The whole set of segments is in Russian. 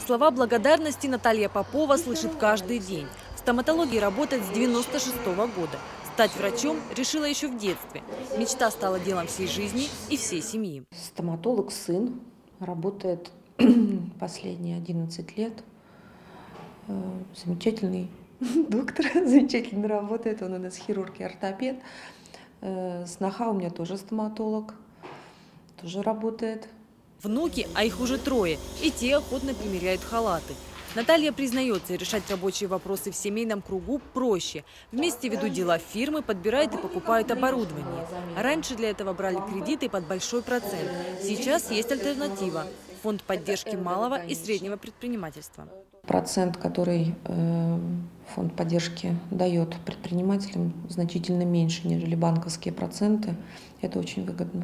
Слова благодарности Наталья Попова слышит каждый день. В стоматологии работает с 96-го года. Стать врачом решила еще в детстве. Мечта стала делом всей жизни и всей семьи. Стоматолог сын, работает последние 11 лет. Замечательный доктор, замечательно работает. Он у нас хирург и ортопед. Сноха у меня тоже стоматолог, тоже работает. Внуки, а их уже 3, и те охотно примеряют халаты. Наталья признается, решать рабочие вопросы в семейном кругу проще. Вместе ведут дела фирмы, подбирают и покупают оборудование. Раньше для этого брали кредиты под большой процент. Сейчас есть альтернатива – фонд поддержки малого и среднего предпринимательства. Процент, который фонд поддержки дает предпринимателям, значительно меньше, нежели банковские проценты. Это очень выгодно.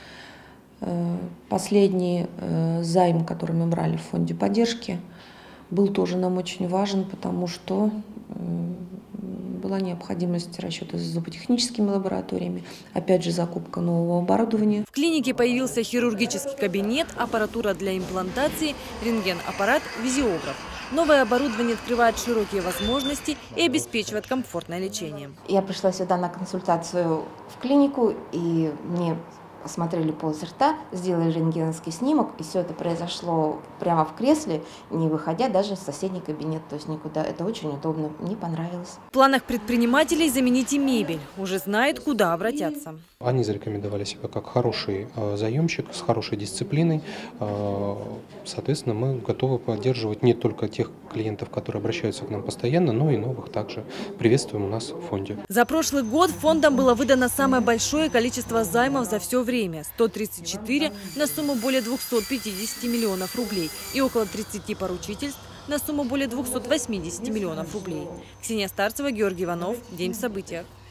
Последний займ, который мы брали в фонде поддержки, был тоже нам очень важен, потому что была необходимость расчета с зуботехническими лабораториями, опять же закупка нового оборудования. В клинике появился хирургический кабинет, аппаратура для имплантации, рентген-аппарат, визиограф. Новое оборудование открывает широкие возможности и обеспечивает комфортное лечение. Я пришла сюда на консультацию в клинику, и мне осмотрели полость рта, сделали рентгеновский снимок, и все это произошло прямо в кресле, не выходя даже в соседний кабинет, то есть никуда. Это очень удобно, мне понравилось. В планах предпринимателей заменить и мебель. Уже знают, куда обратятся. Они зарекомендовали себя как хороший заемщик с хорошей дисциплиной. Соответственно, мы готовы поддерживать не только тех клиентов, которые обращаются к нам постоянно, но и новых также. Приветствуем у нас в фонде. За прошлый год фондом было выдано самое большое количество займов за все время – 134 на сумму более 250 миллионов рублей и около 30 поручительств на сумму более 280 миллионов рублей. Ксения Старцева, Георгий Иванов. День в событиях.